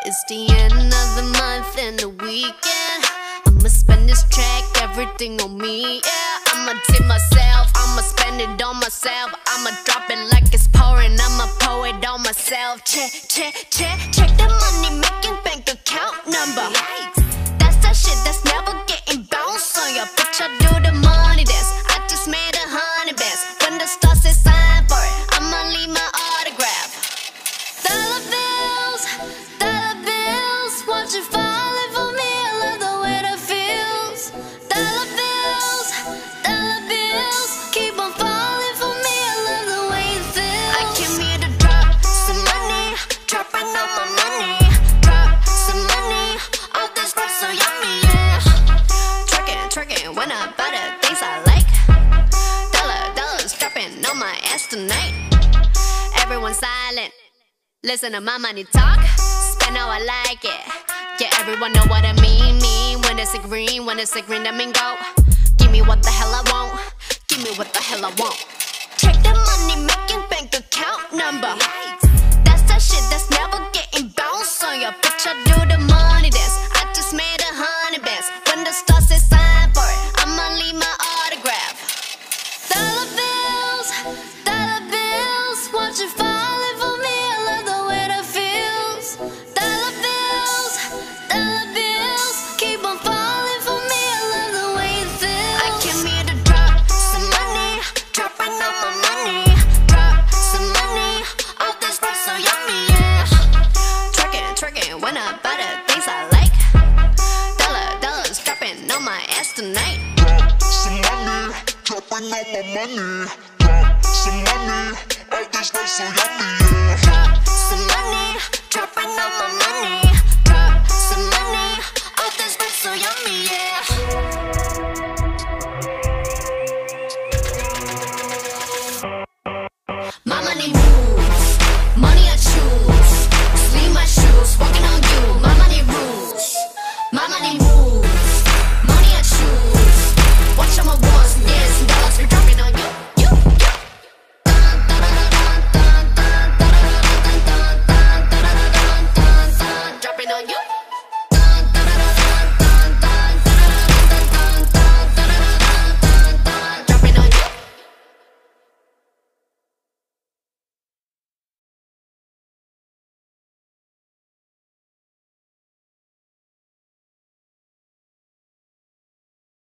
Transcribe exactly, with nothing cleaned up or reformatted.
It's the end of the month and the weekend. I'ma spend this track, everything on me, yeah. I'ma tip myself, I'ma spend it on myself. I'ma drop it like it's pouring, I'ma pour it on myself. Check, check, check, check the money making bank account number. That's that shit that's never getting bounced on ya. Bitch, I do the money dance, I just made a hundred bands. When the stars say sign for it, I'ma leave my autograph. Dollar bills, dollar bills, watch it falling for me. I love the way that feels. Dollar bills, dollar bills, keep on falling for me. I love the way it feels. I came here to drop some money, dropping all my money. Drop some money, all this stuff so yummy, yeah. Twerking, twerking, when I buy the things I like. Dollar, dollars dropping on my ass tonight. Everyone silent, listen to my money talk. Spend how I like it. Yeah, everyone know what I mean. Mean when it's a green, when it's a green, that mean go. Give me what the hell I want. Give me what the hell I want. Check the money making bank account number. That's that shit that's never getting bounced on ya. Bitch, I do the money dance, I just made a hundred bands. When the stars say sign for it, I'ma leave my autograph. Dollar bills, dollar bills, watch it falling for me. I love the way that feels. Dollar bills, dollar bills, keep on falling for me. I love the way it feels. I came here to drop some money, dropping all my money. Drop some money, all this stuff so yummy, yeah. Twerking, twerking, when I buy the things I like. Dollar, dollars dropping on my ass tonight. Drop some money, dropping all my money. Drop some money, all this stuff so yummy, yeah. Drop some money, dropping all my money. Drop some money, all this stuff so yummy, yeah. My money move.